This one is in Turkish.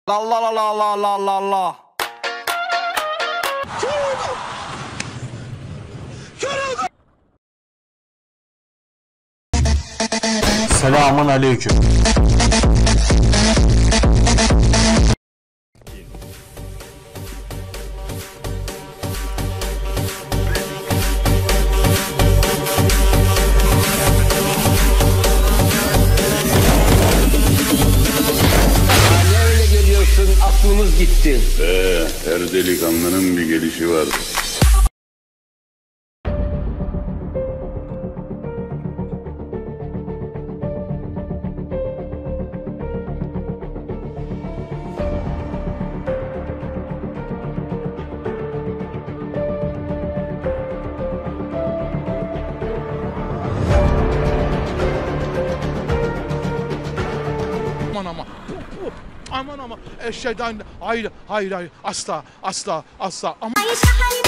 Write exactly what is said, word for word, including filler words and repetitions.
La la la la la la la la. Selamun aleyküm. Aklımız gitti. Ee, her delikanlının bir gelişi var. Aman ama, aman ama, eşeğden, hayır, hayır, hayır, asla, asla, asla, ama...